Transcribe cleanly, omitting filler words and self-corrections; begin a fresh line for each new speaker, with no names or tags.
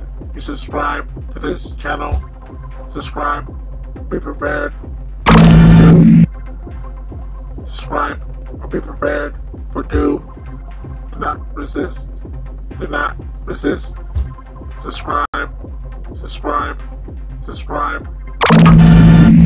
that you subscribe to this channel. Subscribe, be prepared for doom. Subscribe or be prepared for doom. Do not resist. Do not resist. Subscribe. Subscribe. Subscribe.